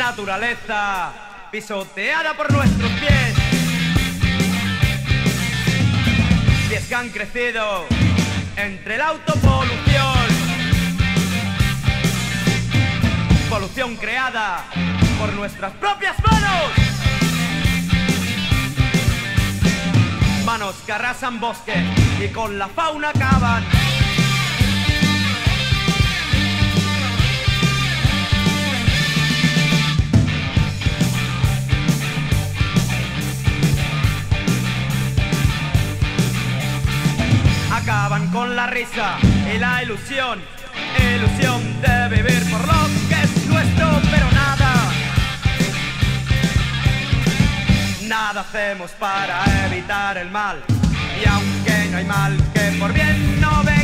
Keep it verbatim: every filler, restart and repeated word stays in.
naturaleza pisoteada por nuestros pies, pies que han crecido entre la autopolución, polución creada por nuestras propias manos, manos que arrasan bosques y con la fauna acaban. Acaban con la risa y la ilusión, ilusión de vivir por lo que es nuestro, pero nada, nada hacemos para evitar el mal, y aunque no hay mal que por bien no venga,